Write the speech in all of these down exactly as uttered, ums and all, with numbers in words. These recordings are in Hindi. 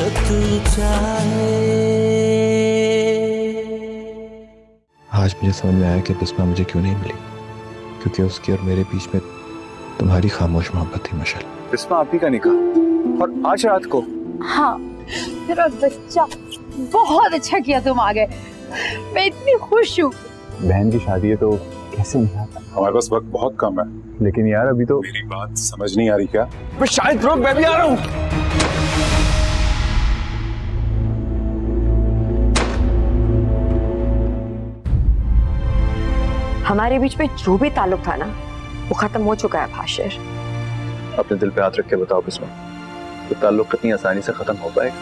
तू चाहे। आज मुझे समझ में आया कि बिस्मा मुझे क्यों नहीं मिली, क्योंकि उसकी और मेरे बीच में तुम्हारी खामोश मोहब्बत थी मशल। बिस्मा आप ही का निकाह और आज रात को। हाँ मेरा बच्चा, बहुत अच्छा किया तुम आ गए, मैं इतनी खुश हूँ। बहन की शादी है तो कैसे नहीं आता? हमारे पास वक्त बहुत कम है, लेकिन यार अभी तो मेरी बात समझ नहीं आ रही क्या? मैं शायद रुक, मैं भी आ रहा हूँ। हमारे बीच में जो भी ताल्लुक था ना वो खत्म हो चुका है भाषिर। अपने दिल पे हाथ रख के बताओ बिस्मा, तो ताल्लुक कितनी आसानी से खत्म हो पाएगा?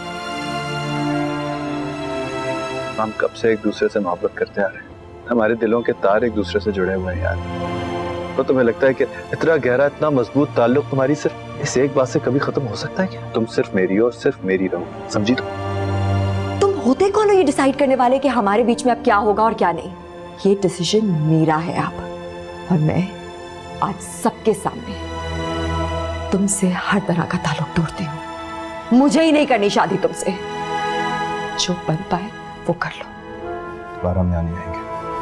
हम कब से एक दूसरे से मोहब्बत करते आ रहे हैं, हमारे दिलों के तार एक दूसरे से जुड़े हुए हैं यार। तो तुम्हें लगता है कि इतना गहरा, इतना मजबूत ताल्लुक तुम्हारी सिर्फ इस एक बात से कभी खत्म हो सकता है क्या? तुम सिर्फ मेरी और सिर्फ मेरी रहो, समझी? तुम तुम होते कौन हो ये डिसाइड करने वाले कि हमारे बीच में अब क्या होगा और क्या नहीं? ये डिसीजन मेरा है अब, और मैं आज सबके सामने तुमसे हर तरह का ताल्लुक तोड़ती हूँ। मुझे ही नहीं करनी शादी तुमसे, जो बन पाए वो कर लो। दोबारा हम यहाँ नहीं आएंगे।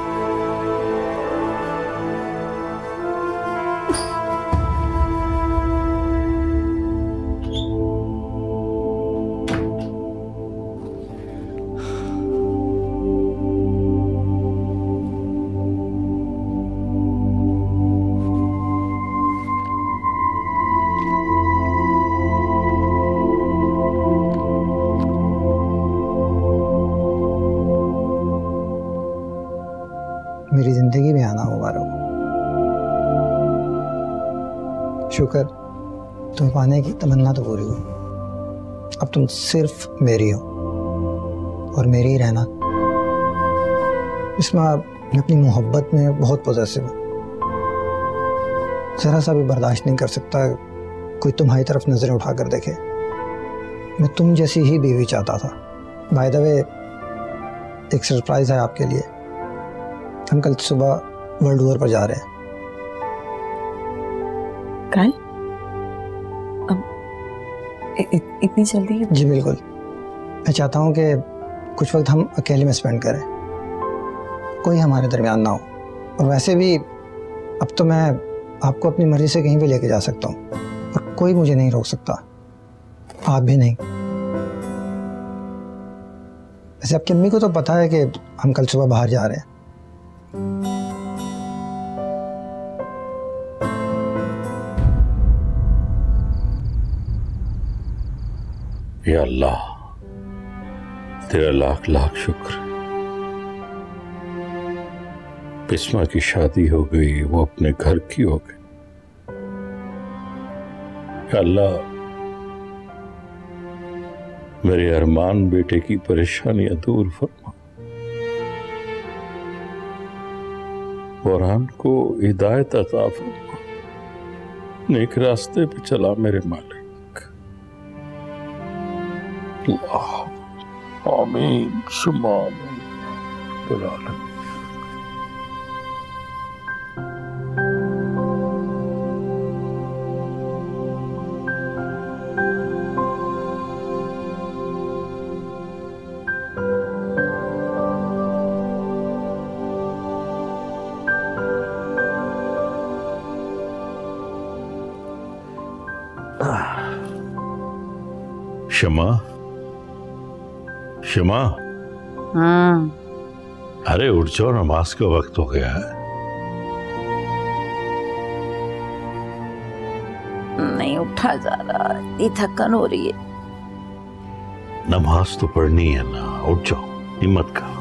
मेरी जिंदगी में आना मुबारक हो। शुक्र, तुम पाने की तमन्ना तो पूरी हो। अब तुम सिर्फ मेरी हो और मेरी ही रहना। इसमें मैं अपनी मोहब्बत में बहुत पॉजेसिव हूँ, जरा सा भी बर्दाश्त नहीं कर सकता कोई तुम्हारी तरफ नजरें उठाकर देखे। मैं तुम जैसी ही बीवी चाहता था। बाय द वे, एक सरप्राइज है आपके लिए। हम कल सुबह वर्ल्ड वॉर पर जा रहे हैं। कल? अब इ, इ, इतनी जल्दी? जी बिल्कुल। मैं चाहता हूँ कि कुछ वक्त हम अकेले में स्पेंड करें, कोई हमारे दरमियान ना हो। और वैसे भी अब तो मैं आपको अपनी मर्जी से कहीं भी लेके जा सकता हूँ और कोई मुझे नहीं रोक सकता, आप भी नहीं। वैसे आपकी अम्मी को तो पता है कि हम कल सुबह बाहर जा रहे हैं। या अल्लाह, तेरा लाख लाख शुक्र। बिस्मा की शादी हो गई, वो अपने घर की हो गई। या अल्लाह, मेरे अरमान बेटे की परेशानियां दूर फरमा। कुरान को हिदायत अता फरमा, नेक रास्ते पे चला मेरे मालिक। आमीन सुम्मा आमीन। शमा, शमा। हाँ। अरे उठ जाओ, नमाज का वक्त हो गया है। नहीं उठा जा रहा, इतनी थकन हो रही है। नमाज तो पढ़नी है ना, उठ जाओ, हिम्मत करो।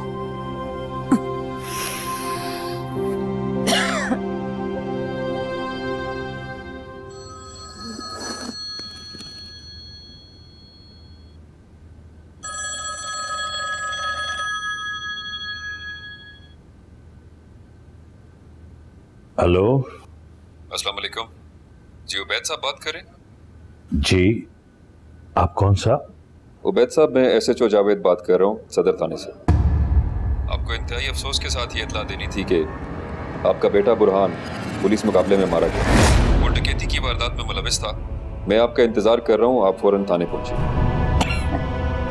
हेलो, अस्सलाम वालेकुम जी। उबैद साहब बात करें? जी, आप कौन सा? उबैद साहब, मैं एस एच ओ जावेद बात कर रहा हूँ, सदर थाने से। आपको इंतहाई अफसोस के साथ ये इत्तला देनी थी कि आपका बेटा बुरहान पुलिस मुकाबले में मारा गया। वो डकैती की वारदात में मुलविस था। मैं आपका इंतजार कर रहा हूँ, आप फौरन थाने पहुंचिए।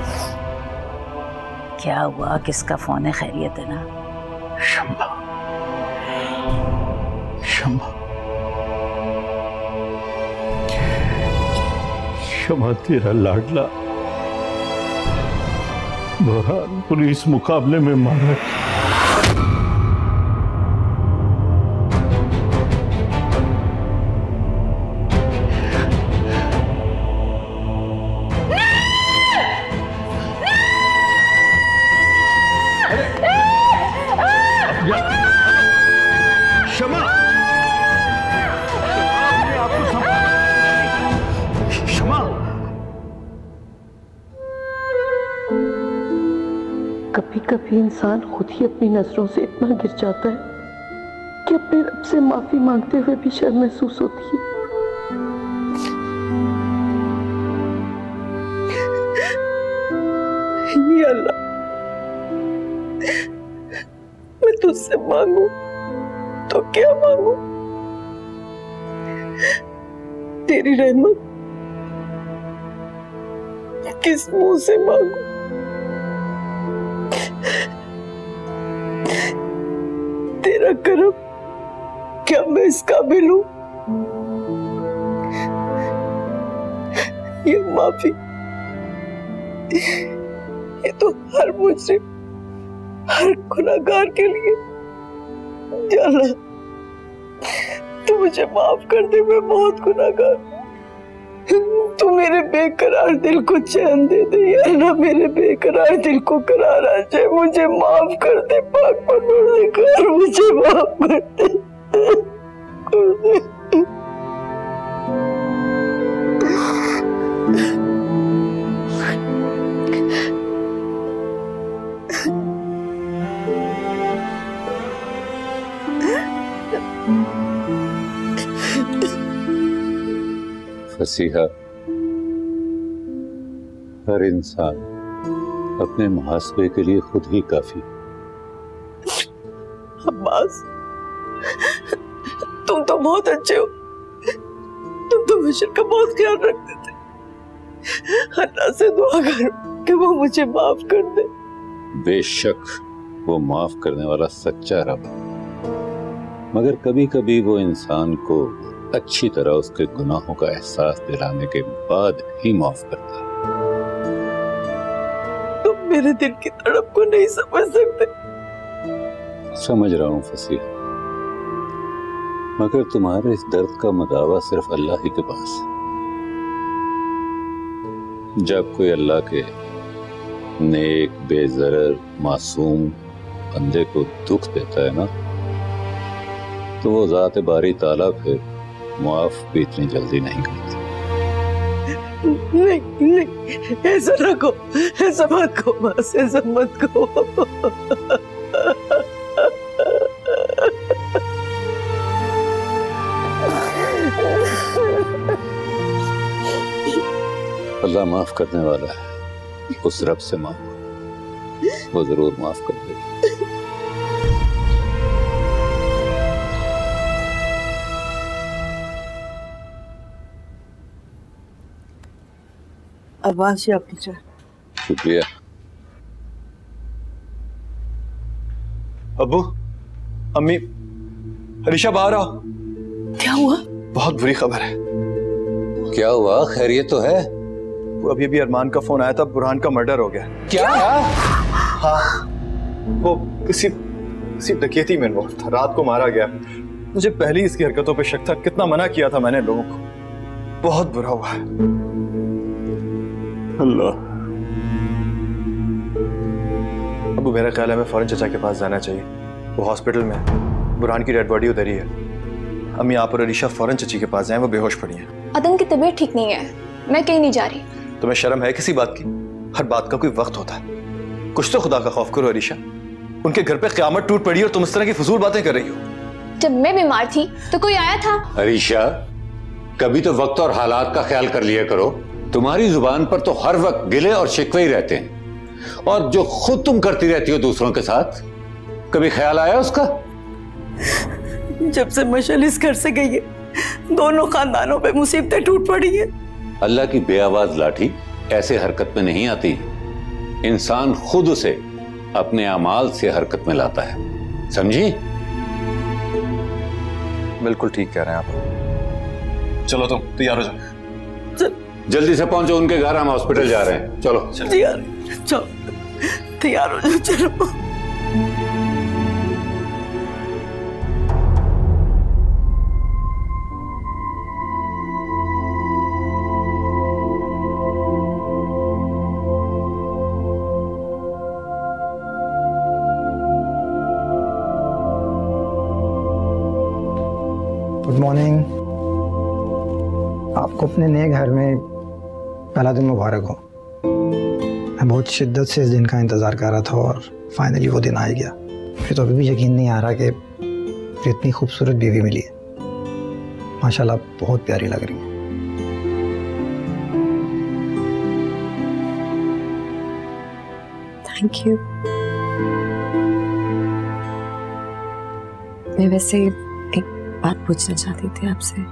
क्या हुआ? किसका फोन है? खैरियत है ना? शम्मा, शम्मा, शम्मा तेरा लाडला बुरहान पुलिस मुकाबले में मारा। शमा, आपको शमा, कभी कभी इंसान खुद ही अपनी नजरों से इतना गिर जाता है कि अपने रब से माफी मांगते हुए भी शर्म महसूस होती है। ये अल्लाह, मैं तुझसे मांगू तो क्या मांगू? तेरी रहमत किस मुंह से मांगू? तेरा करम क्या मैं इस काबिल हूं? ये माफी, ये तो हर मुजरिम, हर गुनाहगार के लिए। या अल्लाह, तू मुझे माफ कर दे, मैं बहुत गुनाहगार हूं। तू मेरे बेकरार दिल को चैन दे दे या अल्लाह, मेरे बेकरार दिल को करार आ जाए। मुझे माफ कर दे पाक परवरदिगार, मुझे माफ कर दे, कर दे। फसीहा, हर इंसान अपने मुहासबे के लिए खुद ही काफी। अब्बास, तुम तो बहुत अच्छे हो, तुम तो बशर का बहुत ख्याल रखते थे। अल्लाह से दुआ करो कि वो मुझे माफ कर दे। बेशक वो माफ करने वाला सच्चा रब, मगर कभी कभी वो इंसान को अच्छी तरह उसके गुनाहों का एहसास दिलाने के बाद ही माफ करता है। तुम मेरे दिल की तड़प को नहीं समझ सकते। समझ रहा हूँ फसीह, मगर तुम्हारे इस दर्द का मदावा सिर्फ अल्लाह ही के पास है। जब कोई अल्लाह के नेक, बेज़रर, मासूम बंदे को दुख देता है ना, तो वो ज़ात बारी ताला फिर माफ भी इतनी जल्दी नहीं करती। नहीं नहीं, ऐसा ना कहो, ऐसा मत कहो बस, ऐसा मत कहो। अल्लाह माफ करने वाला है, उस रब से मांगो, वो जरूर माफ कर देगा। अब्बास, ये आपकी चाय। शुक्रिया। अब्बू, अम्मी, अलीशा बाहर आओ। क्या हुआ? बहुत बुरी खबर है। क्या हुआ? खैरियत तो है? वो अभी अभी अरमान का फोन आया था, बुरहान का मर्डर हो गया। क्या? हाँ, वो किसी किसी डकैती में इन्वॉल्व था, रात को मारा गया। मुझे पहले इसकी हरकतों पे शक था, कितना मना किया था मैंने लोगों को। बहुत बुरा हुआ है। अल्लाह, अबू मेरा ख्याल है हमें फौरन चचा के पास जाना चाहिए, वो हॉस्पिटल में है, बुरहान की डेड बॉडी उधर ही है। अम्मी, आप और अलीशा फौरन चची के पास जाएं, वो बेहोश पड़ी हैं। अदन की तबीयत ठीक नहीं है, मैं कहीं नहीं जा रही। तुम्हें शर्म है किसी बात की? हर बात का कोई वक्त होता है, कुछ तो खुदा का खौफ करो अलीशा। उनके घर पे क़यामत टूट पड़ी और तुम इस तरह की फजूल बातें कर रही हो। जब मैं बीमार थी तो कोई आया था? अलीशा, कभी तो वक्त और हालात का ख्याल कर लिया करो। तुम्हारी जुबान पर तो हर वक्त गिले और शिकवे ही रहते हैं, और जो खुद तुम करती रहती हो दूसरों के साथ, कभी ख्याल आया उसका? जब से मशल इस घर से गई है, दोनों खानदानों पे मुसीबतें टूट पड़ी है। अल्लाह की बेआवाज लाठी ऐसे हरकत में नहीं आती। इंसान खुद उसे अपने अमाल से हरकत में लाता है, समझी? बिल्कुल ठीक कह रहे हैं आप। चलो तुम तैयार हो जाओ। जल्दी से पहुंचो उनके घर, हम हॉस्पिटल जा रहे हैं। चलो तैयार, चलो तैयार हो जाओ, चलो। Good morning. आपको अपने नए घर में पहला दिन मुबारक हो। मैं बहुत शिद्दत से इस दिन का इंतज़ार कर रहा था और फाइनली वो दिन आ ही गया। मुझे तो अभी भी यकीन नहीं आ रहा कि इतनी खूबसूरत बीवी मिली है। माशाल्लाह बहुत प्यारी लग रही है। Thank you. मैं वैसे बात पूछना चाहती थी आपसे,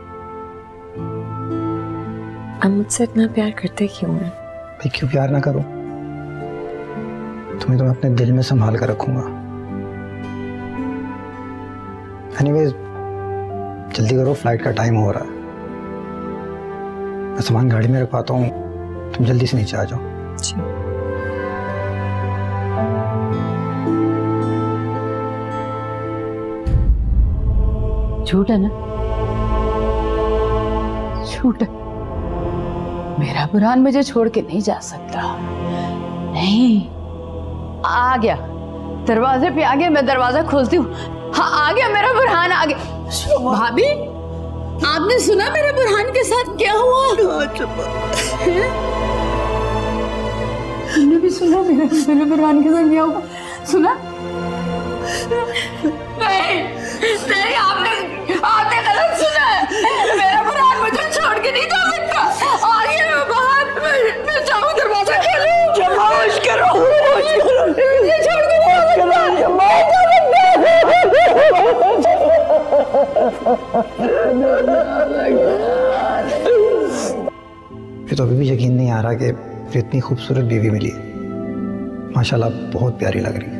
आप मुझसे इतना प्यार करते क्यों हैं? मैं क्यों प्यार ना करूं? तुम्हें तो मैं अपने दिल में संभाल कर रखूंगा। एनीवेज जल्दी करो, फ्लाइट का टाइम हो रहा है। मैं सामान गाड़ी में रखवाता हूँ, तुम जल्दी से नीचे आ जाओ। जी। झूठ है ना? झूठ है। मेरा बुरहान मुझे छोड़ के नहीं जा सकता। नहीं, आ गया, दरवाजे पे आ गया। मैं दरवाजा खोलती हूँ। हाँ, आ गया मेरा बुरहान, आ गया। भाभी, आपने सुना मेरे बुरहान के साथ क्या हुआ? तुमने भी सुना मेरे मेरे बुरहान के साथ क्या हुआ? सुना? नहीं, नहीं, आपने आपने गलत सुना है। मेरा बुरहान मुझे छोड़ के नहीं जा सकता। आ गया मैं बाहर, मैं, मैं जाऊँ दरवाजा खोलूं। खामोश करो, खामोश करो। मुझे छोड़ के नहीं जा सकता। मुझे तो अभी भी यकीन नहीं आ रहा कि इतनी खूबसूरत बीवी मिली है। माशाल्लाह बहुत प्यारी लग रही है।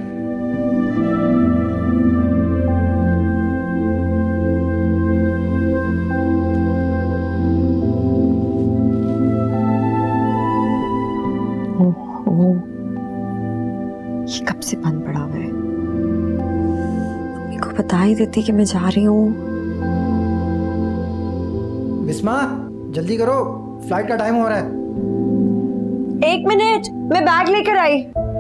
ये कब से बंद पड़ा हुआ है? मम्मी को बता ही देती कि मैं जा रही हूँ। बिस्मा जल्दी करो, फ्लाइट का टाइम हो रहा है। एक मिनट, मैं बैग लेकर आई।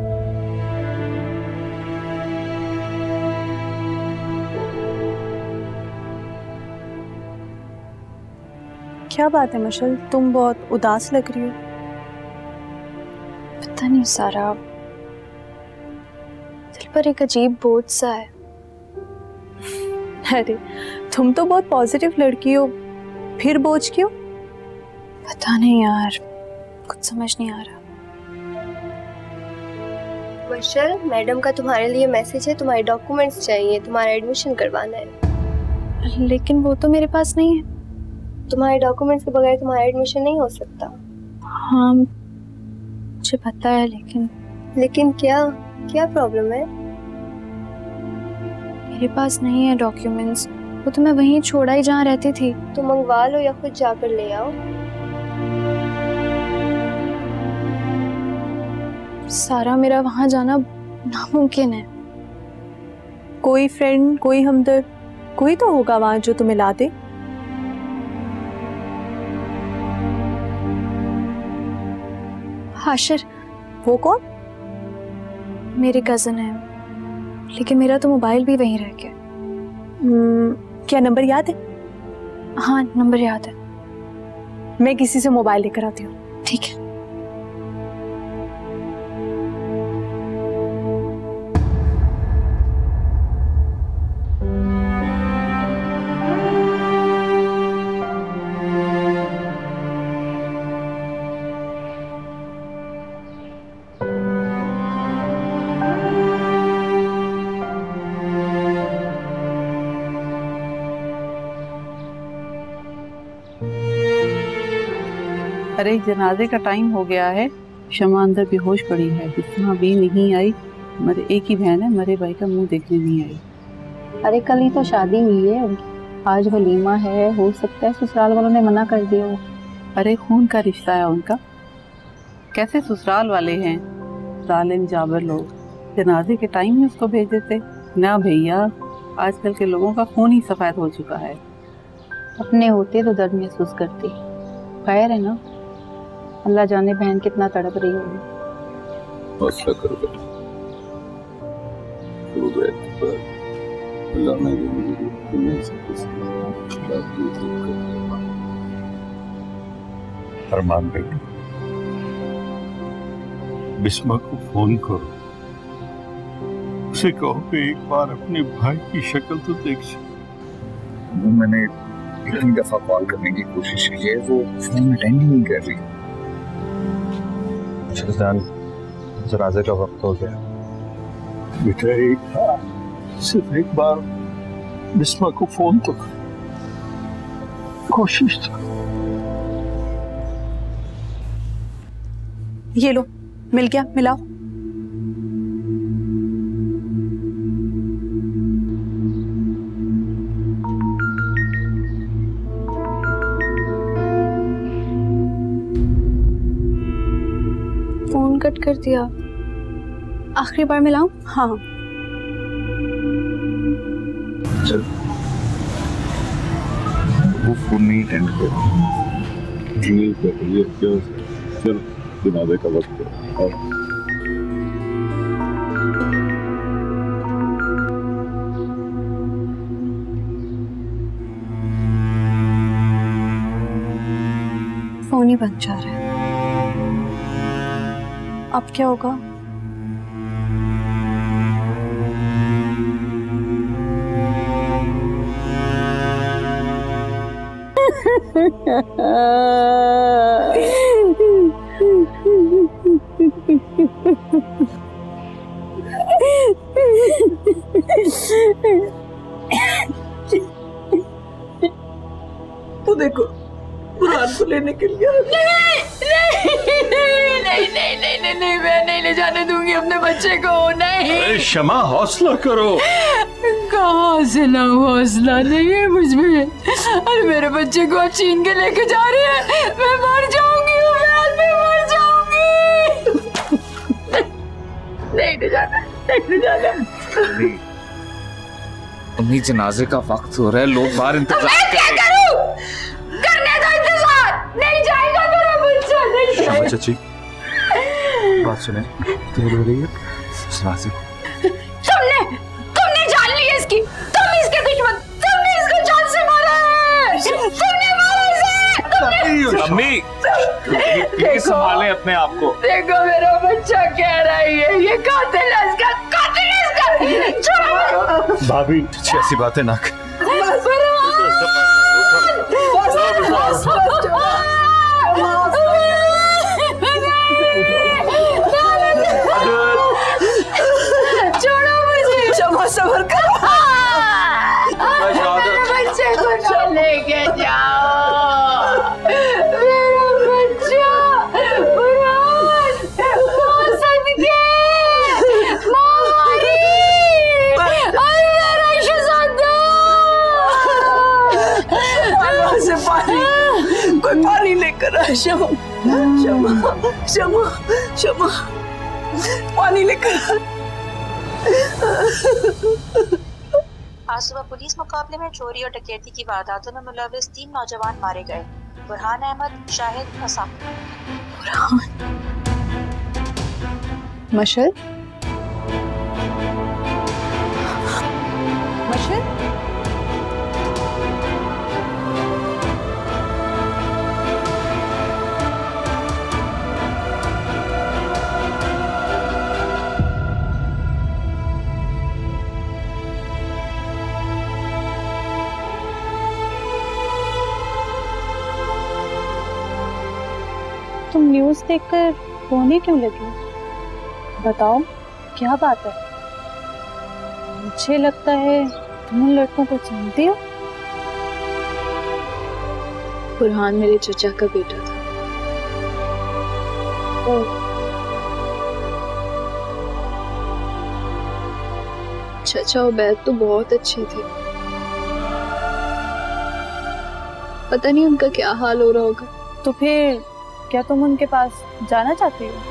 क्या बात है मशल, तुम बहुत उदास लग रही हो। पता नहीं सारा, दिल पर एक अजीब बोझ सा है। अरे तुम तो बहुत पॉजिटिव लड़की हो, फिर बोझ क्यों? पता नहीं यार, कुछ समझ नहीं आ रहा। मशल, मैडम का तुम्हारे लिए मैसेज है, तुम्हारे डॉक्यूमेंट्स चाहिए, तुम्हारा एडमिशन करवाना है। लेकिन वो तो मेरे पास नहीं है। तुम्हारे डॉक्यूमेंट्स के बगैर तुम्हारा एडमिशन नहीं हो सकता। हाँ मुझे पता है, लेकिन लेकिन क्या क्या प्रॉब्लम है? मेरे पास नहीं है डॉक्यूमेंट्स। वो तो मैं वहीं छोड़ा ही जहाँ रहती थी। तो मंगवा लो या खुद जाकर ले आओ। सारा, मेरा वहां जाना नामुमकिन है। कोई फ्रेंड, कोई हमदर्द, कोई तो होगा वहां जो तुम्हें ला दे। हाशिर। वो कौन? मेरे कजन है, लेकिन मेरा तो मोबाइल भी वहीं रह गया। क्या नंबर याद है? हाँ नंबर याद है। मैं किसी से मोबाइल लेकर आती हूँ। ठीक है। अरे जनाजे का टाइम हो गया है। शमा अंदर बेहोश पड़ी है, बिस्मा भी नहीं आई। मरे एक ही बहन है, मरे भाई का मुंह देखने नहीं आई। अरे कल ही तो शादी हुई है उनकी, आज वलीमा है, हो सकता है ससुराल वालों ने मना कर दिया हो। अरे खून का रिश्ता है उनका, कैसे ससुराल वाले हैं जालिम जाबर लोग, जनाजे के टाइम में उसको भेज देते ना। भैया आजकल के लोगों का खून ही सफेद हो चुका है। अपने होते तो दर्द महसूस करती, खैर है ना, अल्लाह जाने बहन कितना तड़प रही होगी। हौसला करो बेटा, अल्लाह ने तुम्हें सब कुछ अरमान बेटा, बिस्मा को फोन करो, उसे कहो कि एक बार अपने भाई की शक्ल तो देख सके। वो मैंने इतनी दफा कॉल करने की कोशिश की है, वो फोन अटेंड ही नहीं कर रही। शहजान, जनाजे का वक्त हो गया। बेटा एक बार, सिर्फ एक बार बिस्मा को फोन तो कर, कोशिश तो। ये लो, मिल गया, मिलाओ। फोन कट कर दिया, आखिरी बार मिलाऊं? हाँ चल, वो फोन नहीं अटेंड कर जी कर रही है क्या? चल जनाजे का वक्त है। फोन ही बंद जा रहा है, अब क्या होगा? तो देखो बुरहान को लेने के लिए नहीं नहीं नहीं नहीं नहीं नहीं नहीं मैं नहीं ले जाने दूंगी अपने बच्चे को। नहीं शमा, हौसला करो। कहाँ से ना हौसला नहीं है मुझमें। अरे मेरे बच्चे को आप छीन के लेके जा रहे हैं, मैं मर जाऊंगी, मैं मर जाऊंगी। नहीं ले जाना, नहीं ले जाना। तुम्हें जनाजे का वक्त हो रहा है, लोग बाहर इंतजार मैं क्या करूं? करने दो इंतजार, नहीं जाएगा मेरा बच्चा, नहीं जाएगा। चाची बात सुने, देर हो रही है, सुना से। तुमने तुमने जान ली है इसकी, तुम इसके दुश्मन, तुमने इसको जान से मारा है, तुमने मारा इसे, तुमने। अम्मी प्लीज संभालें अपने आप को। देखो मेरा बच्चा कह रहा है, ये कातिल है, इसका कातिल है इसका। छोड़ो भाभी, ऐसी बातें ना कर। छोड़ो मुझे, क्षमा सबर करो, मेरे बच्चे को ना लेके जाओ, मेरा बच्चा बुरहान, मौसम के मामारी, अरे मेरा शहजादा। अल्लाह से पानी, कोई पानी लेकर आ। शमा शमा शमा शमा पानी लेकर आ। आज सुबह पुलिस मुकाबले में चोरी और डकैती की वारदातों में मुलविस तीन नौजवान मारे गए। बुरहान अहमद, शाहिद, हसन। बुरहान, मशर, मशर, तुम न्यूज़ देखकर रोने क्यों लगी? बताओ क्या बात है? मुझे लगता है तुम उन लड़कों को जानती हो। बुरहान मेरे चचा का बेटा था। ओ, चाचा उबैद तो बहुत अच्छे थे, पता नहीं उनका क्या हाल हो रहा होगा। तो फिर क्या तुम उनके पास जाना चाहती हो?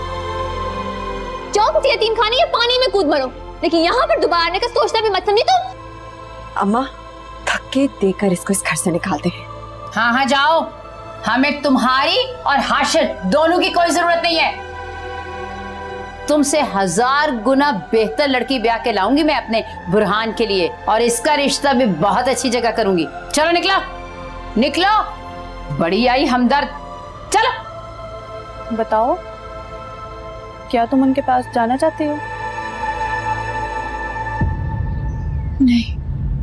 जाओ किसी यतीम खाने या पानी में कूद मरो, लेकिन यहाँ पर दोबारा आने का सोचना भी मत समझी तुम। अम्मा धक्के देकर इसको इस घर से निकालते हैं। हाँ हाँ जाओ, हमें तुम्हारी और हाशिर दोनों की कोई जरूरत नहीं है। तुमसे हजार गुना बेहतर लड़की ब्याह के लाऊंगी मैं अपने बुरहान के लिए, और इसका रिश्ता भी बहुत अच्छी जगह करूंगी। चलो निकलो निकलो, बड़ी आई हमदर्द, चलो। बताओ क्या तुम उनके पास जाना चाहती हो? नहीं,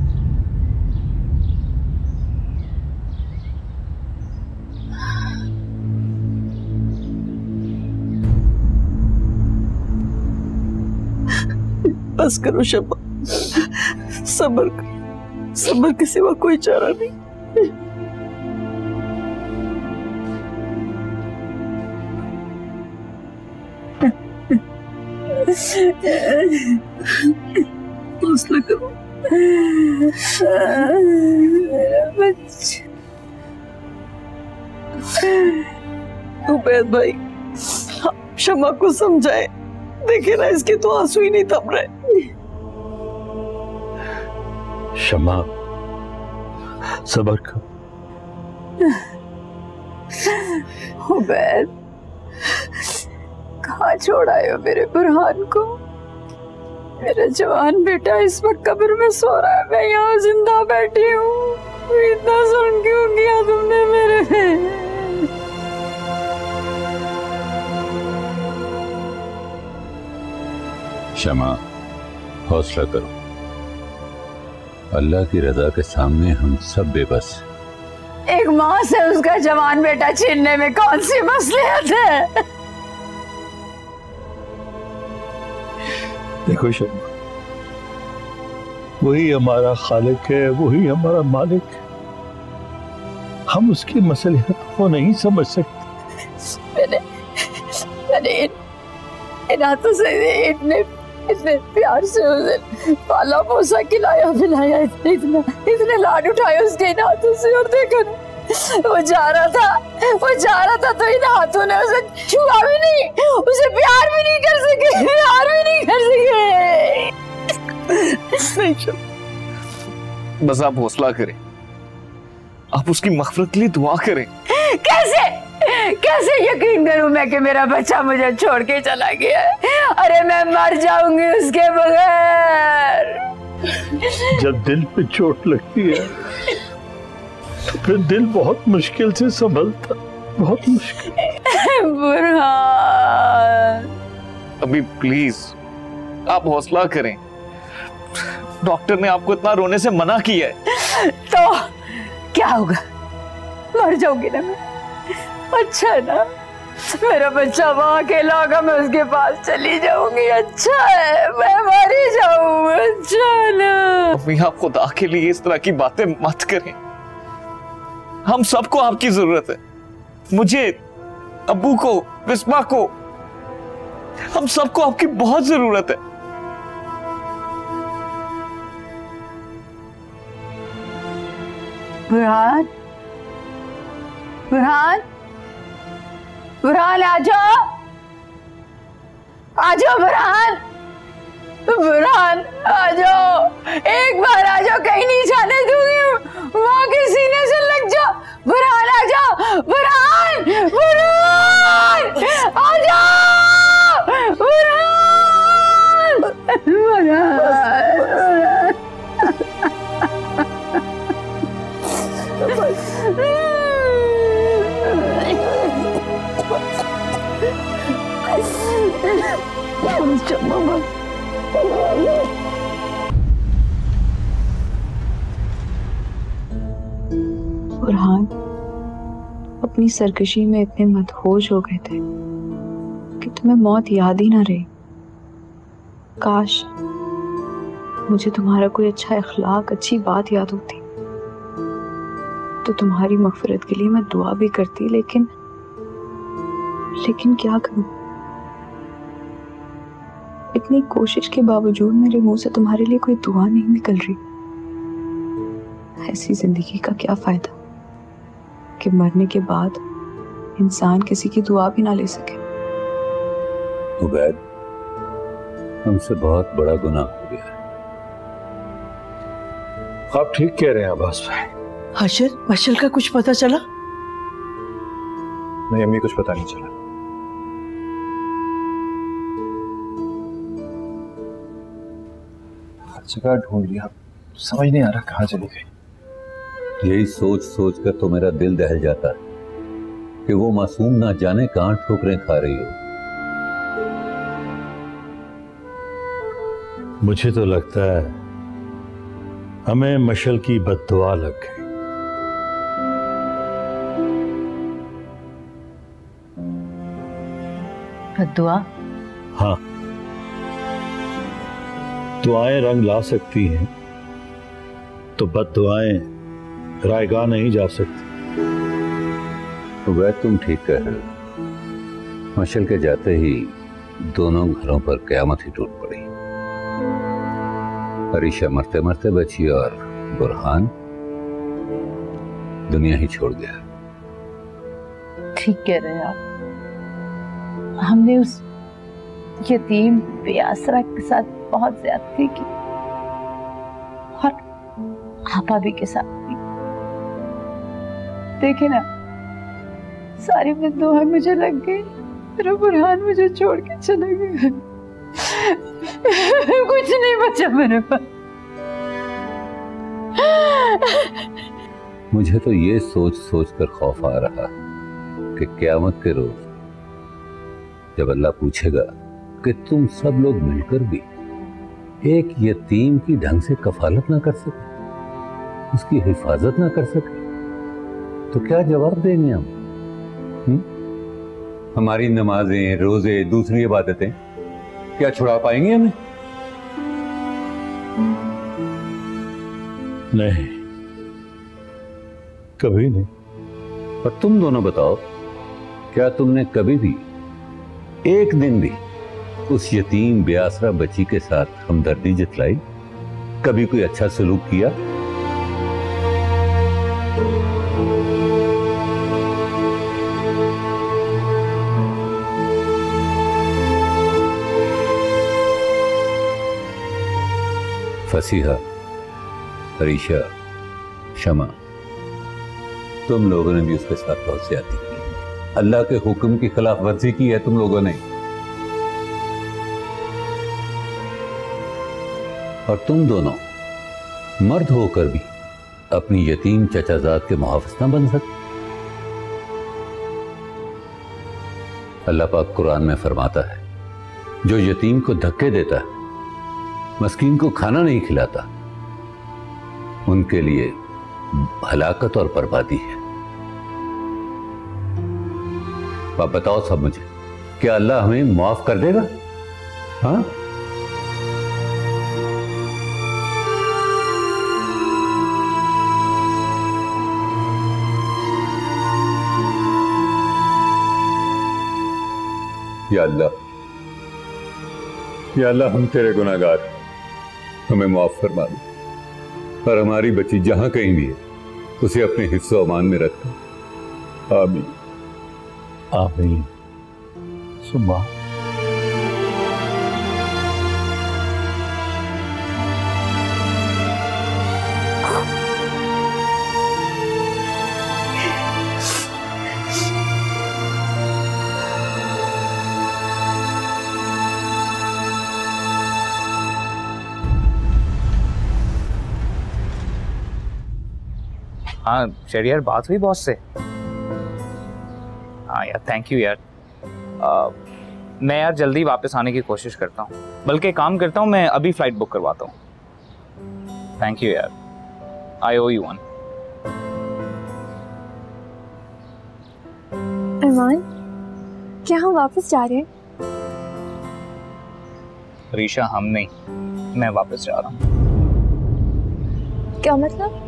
बस करो शम्मा, सब्र करो, सब्र के सिवा कोई चारा नहीं। हौसला करो उबैद भाई, शम्मा को समझाए, देखे ना इसके तो आंसू ही नहीं थम रहे। शम्मा सब्र कर। उबैद कहाँ छोड़ आए हो मेरे बुरहान को? मेरा जवान बेटा इस वक्त कब्र में सो रहा है, मैं यहाँ जिंदा बैठी हूँ। इतना जुल्म क्यों किया तुमने मेरे पे? शमा हौसला करो, अल्लाह की रजा के सामने हम सब बेबस। एक माँ से उसका जवान बेटा छीनने में कौन सी मसलियत है? देखो शम्मा, वही हमारा खालिक है, वही हमारा मालिक है, हम उसकी मसलियत को नहीं समझ सकते। मैंने मैंने इन, इन हाथों से इतने इतने प्यार से उसे पाला पोसा, खिलाया पिलाया, इतने इतना इतने लाड उठाए उसके इन हाथों से, और देखो ना वो जा रहा था वो जा रहा था तो इन हाथों ने उसे छुआ भी नहीं, उसे प्यार भी नहीं कर सके, प्यार भी नहीं कर सके। नहीं चलो, बस आप हौसला करें, आप उसकी मग़फ़िरत के लिए दुआ करें। कैसे कैसे यकीन करूं मैं कि मेरा बच्चा मुझे छोड़ के चला गया है? अरे मैं मर जाऊंगी उसके बगैर। जब दिल पे चोट लगती है तो फिर दिल बहुत मुश्किल से संभलता, बहुत मुश्किल। बुरहान, अभी प्लीज आप हौसला करें, डॉक्टर ने आपको इतना रोने से मना किया है। तो क्या होगा, मर जाऊंगी ना मैं? अच्छा है ना, मेरा बच्चा वहां अकेला होगा, मैं उसके पास चली जाऊंगी। अच्छा है, मैं मर ही जाऊं। अच्छा ना। अभी आप खुदा के लिए इस तरह की बातें मत करें, हम सबको आपकी जरूरत है, मुझे, अब्बू को, बिस्मा को, हम सबको आपकी बहुत जरूरत है। बुरहान, बुरहान, बुरहान आ जाओ, आ जाओ बुरहान, बुरहान आ जाओ, एक बार आ जाओ, कहीं नहीं जाने दूंगी, वहां के सीने से लग जाओ। बुरहान आ जाओ, बुरहान, बुरहान आ जाओ, बुरहान, बुरहान। बुरहान अपनी सरकशी में इतने मदहोश हो गए थे कि तुम्हें मौत याद ही ना रही। काश मुझे तुम्हारा कोई अच्छा इखलाक, अच्छी बात याद होती तो तुम्हारी मग़फ़िरत के लिए मैं दुआ भी करती, लेकिन लेकिन क्या करूं, इतनी कोशिश के बावजूद मेरे मुंह से तुम्हारे लिए कोई दुआ नहीं निकल रही। ऐसी जिंदगी का क्या फायदा कि मरने के बाद इंसान किसी की दुआ भी ना ले सके। उबैद, हमसे बहुत बड़ा गुनाह हो गया। आप ठीक कह रहे हैं अब्बास भाई। हशर, मशल का कुछ पता चला? नहीं अम्मी, कुछ पता नहीं चला। हर जगह ढूंढ लिया, समझ नहीं आ रहा कहाँ चली गई। यही सोच सोच कर तो मेरा दिल दहल जाता है कि वो मासूम ना जाने कहां ठोकरें खा रही हो। मुझे तो लगता है हमें मशल की बद्दुआ लग गई। बद्दुआ? हाँ, दुआएं रंग ला सकती हैं तो बद्दुआएं रायगा नहीं जा सकती। वह तुम ठीक कह रहे हो। मशल के जाते ही दोनों घरों पर कयामत ही टूट पड़ी। अरीशा मरते मरते बची और बुरहान दुनिया ही छोड़ गया। ठीक कह रहे हैं आप। हमने उस यतीम बेआसरा के साथ बहुत ज्यादती की और आपा भी के साथ भी। देखे ना, सारी बद्दुआएं मुझे लग गई। मेरा बुरहान मुझे छोड़ के चला गया। कुछ नहीं बचा मेरे पास। मुझे तो ये सोच सोच कर खौफ आ रहा कि क़यामत के रोज जब अल्लाह पूछेगा कि तुम सब लोग मिलकर भी एक यतीम की ढंग से कफालत ना कर सके, उसकी हिफाजत ना कर सके, तो क्या जवाब देंगे हम? हुँ? हमारी नमाजें, रोजे, दूसरी इबादतें क्या छुड़ा पाएंगे हमें? नहीं, कभी नहीं। और तुम दोनों बताओ, क्या तुमने कभी भी एक दिन भी उस यतीम बेआसरा बच्ची के साथ हमदर्दी जतलाई? कभी कोई अच्छा सलूक किया? फसीहा, अरीशा, शमा, तुम लोगों ने भी उसके साथ बहुत ज्यादती की। अल्लाह के हुक्म की खिलाफ वर्जी की है तुम लोगों ने। और तुम दोनों मर्द होकर भी अपनी यतीम चचाजाद के मुहाफिज न बन सकते। अल्लाह पाक कुरान में फरमाता है, जो यतीम को धक्के देता है, मस्कीन को खाना नहीं खिलाता, उनके लिए हलाकत और बर्बादी है। आप बताओ सब मुझे, क्या अल्लाह हमें माफ कर देगा? हाँ? या अल्लाह, या अल्लाह, हम तेरे गुनाहगार, हमें माफ फरमा दे और हमारी बच्ची जहां कहीं भी है उसे अपने हिस्सों अमान में रख। आमीन आमीन सुबह। हाँ चलिए यार, बात हुई बॉस से? हाँ यार, थैंक यू यार। आ, मैं यार जल्दी वापस आने की कोशिश करता हूँ, बल्कि काम करता हूँ, मैं अभी फ्लाइट बुक करवाता हूँ। थैंक यू यार, आई ओ यू वन। अरमान, क्या हम वापस जा रहे हैं? रीशा, हम नहीं, मैं वापस जा रहा हूँ। क्या मतलब?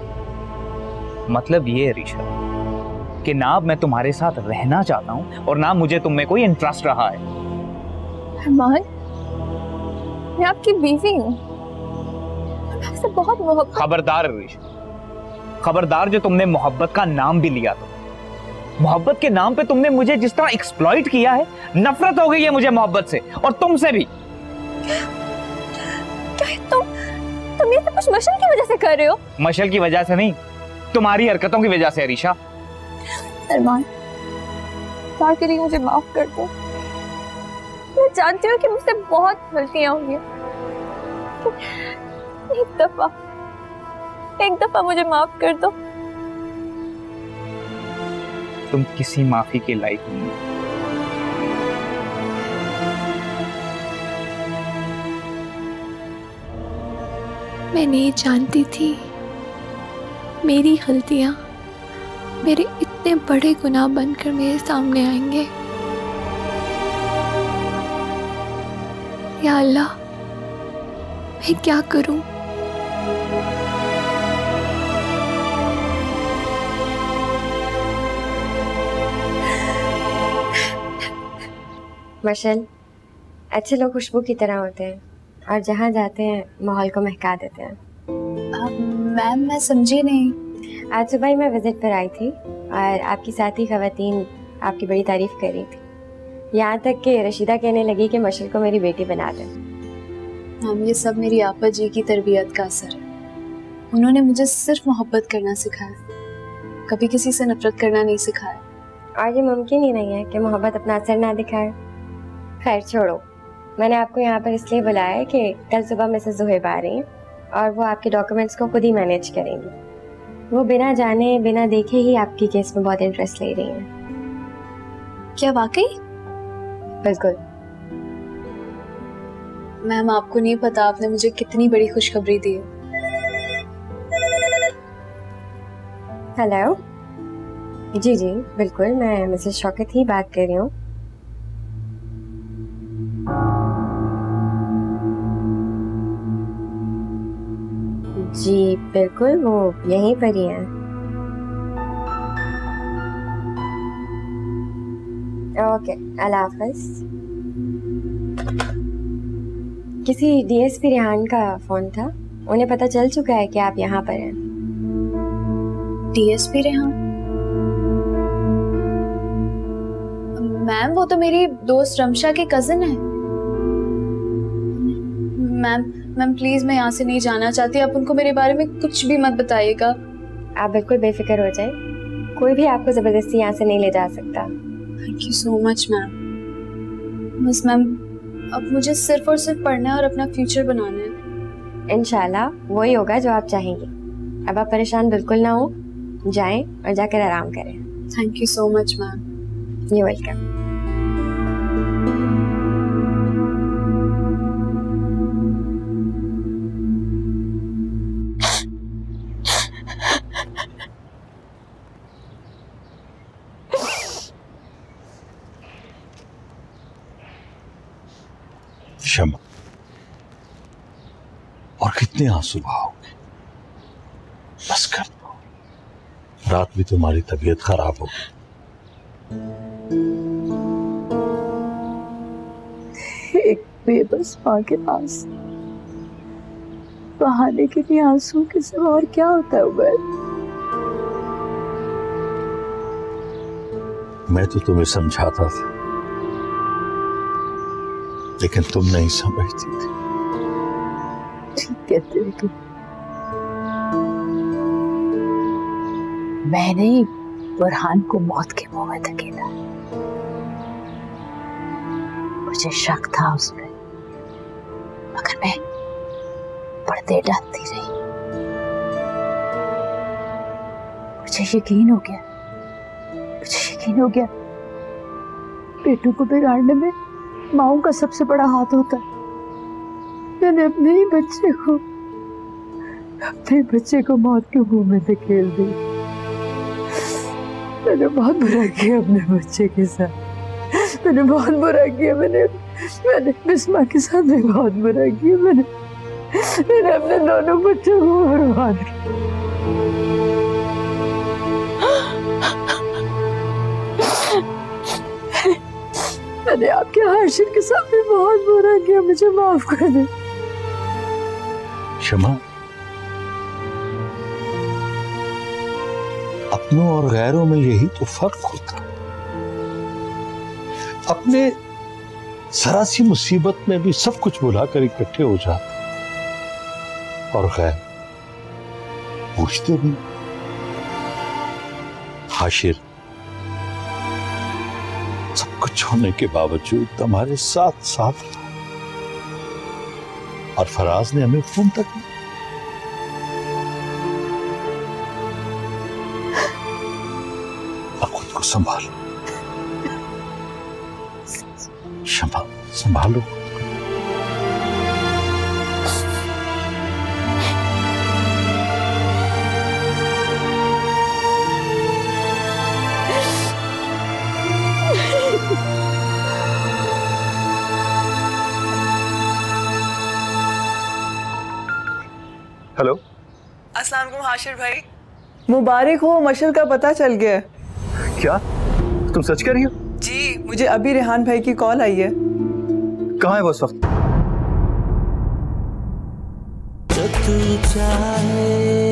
मतलब ये है रीशा कि ना अब मैं तुम्हारे साथ रहना चाहता हूँ और ना मुझे तुम में कोई इंटरेस्ट रहा है। अरमान, मैं आपकी बीवी हूँ, मैं आपसे बहुत मोहब्बत। खबरदार अरीशा, खबरदार, जो तुमने मोहब्बत का नाम भी लिया तो मोहब्बत के नाम पे तुमने मुझे जिस तरह एक्सप्लॉइट किया है, नफरत हो गई है मुझे मोहब्बत से और तुमसे भी। क्या तुम तुम ये सब कुछ मशल की वजह से कर रहे हो? मशल की वजह से नहीं, तुम्हारी हरकतों की वजह से अरीशा। अरमान, प्यार के लिए मुझे माफ कर दो। मैं जानती हूँ कि मुझसे बहुत गलतियां हुई हैं। एक दफा एक दफा मुझे माफ कर दो। तुम किसी माफी के लायक नहीं। मैं नहीं जानती थी मेरी गलतियां मेरे इतने बड़े गुनाह बनकर मेरे सामने आएंगे। या अल्लाह, मैं क्या करूं? मशल, अच्छे लोग खुशबू की तरह होते हैं और जहाँ जाते हैं माहौल को महका देते हैं। मैम, मैं समझी नहीं। आज सुबह ही मैं विजिट पर आई थी और आपकी साथी खवातीन आपकी बड़ी तारीफ कर रही थी। यहाँ तक कि रशीदा कहने लगी कि मशल को मेरी बेटी बना दें। मैम, ये सब मेरी आपा जी की तरबियत का असर है। उन्होंने मुझे सिर्फ मोहब्बत करना सिखाया, कभी किसी से नफरत करना नहीं सिखाया। और ये मुमकिन ही नहीं है कि मोहब्बत अपना असर ना दिखाए। खैर छोड़ो, मैंने आपको यहाँ पर इसलिए बुलाया है कि कल सुबह मिसेस ज़ुहैब आ रही हैं और वो आपके डॉक्यूमेंट्स को खुद ही मैनेज करेंगी। वो बिना जाने बिना देखे ही आपकी केस में बहुत इंटरेस्ट ले रही हैं। क्या वाकई? बिल्कुल। मैम, आपको नहीं पता आपने मुझे कितनी बड़ी खुशखबरी दी है। हेलो, जी जी बिल्कुल, मैं मिसेस शौकत ही बात कर रही हूँ। जी बिल्कुल, वो यहीं पर ही हैं। ओके, अल्लाह हाफ़िज़। किसी डीएसपी रेहान का फोन था, उन्हें पता चल चुका है कि आप यहाँ पर हैं। डीएसपी रेहान? मैम, वो तो मेरी दोस्त रमशा के कजिन है। मैम मैम प्लीज, मैं यहाँ से नहीं जाना चाहती। आप उनको मेरे बारे में कुछ भी मत बताइएगा। आप बिल्कुल बेफिक्र हो जाए, कोई भी आपको जबरदस्ती यहाँ से नहीं ले जा सकता। Thank you so much ma'am. बस मैम, अब मुझे सिर्फ और सिर्फ पढ़ना है और अपना फ्यूचर बनाना है। इंशाल्लाह वही होगा जो आप चाहेंगी। अब आप परेशान बिल्कुल ना हो, जाएं और जाकर आराम करें। Thank you so much ma'am. You welcome. Shama, और कितने आंसू बहाओगे? बस कर दो, रात भी तुम्हारी तबीयत खराब हो गई। एक बेबस माँ के पास बहाने के लिए आंसू के सिवा और क्या होता है उबैद? मैं तो तुम्हें समझाता था, लेकिन तुम नहीं समझती थी। ठीक कहते हो तुम। मैंने बुरहान को मौत के मुंह में धकेला। मुझे शक था उसमें, मगर मैं पर्दे डालती रही। मुझे यकीन हो गया मुझे यकीन हो गया बेटों को बिगाड़ने में माओं का सबसे बड़ा हाथ होता है। मैंने अपने ही बच्चे को अपने बच्चे को मौत के मुंह में धकेल दी। मैंने बहुत बुरा किया अपने बच्चे के साथ। मैंने बहुत बुरा किया। मैंने मैंने बिस्मा के साथ भी बहुत बुरा किया। मैंने मैंने अपने दोनों बच्चों को बर्बाद किया। मैंने आपके हाशिर के साथ भी बहुत बुरा किया। मुझे माफ कर दे। शमा, अपनों और गैरों में यही तो फर्क होता है। अपने सरासी मुसीबत में भी सब कुछ भुलाकर इकट्ठे हो जाते और गैर पूछते भी। हाशिर सब कुछ होने के बावजूद हमारे साथ साथ रहा और फराज ने हमें फोन तक नहीं। अब खुद को संभालो शमा, संभालो। हेलो, अस्सलाम वालेकुम हाशिर भाई। मुबारक हो, मशल का पता चल गया। क्या तुम सच कह रही हो? जी, मुझे अभी रेहान भाई की कॉल आई है। कहाँ है वो इस वक्त? जो तू चाहे